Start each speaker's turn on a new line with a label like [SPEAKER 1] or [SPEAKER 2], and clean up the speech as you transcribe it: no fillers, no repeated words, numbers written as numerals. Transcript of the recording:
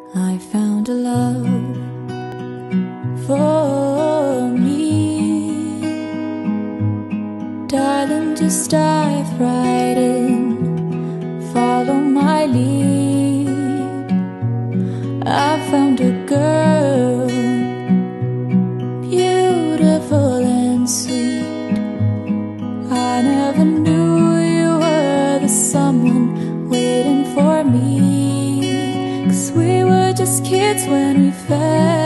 [SPEAKER 1] I found a love for me. Darling, just dive right in, follow my lead. I found a girl, beautiful and sweet. I never knew you were the someone waiting for me, 'cause we were just kids when we fell.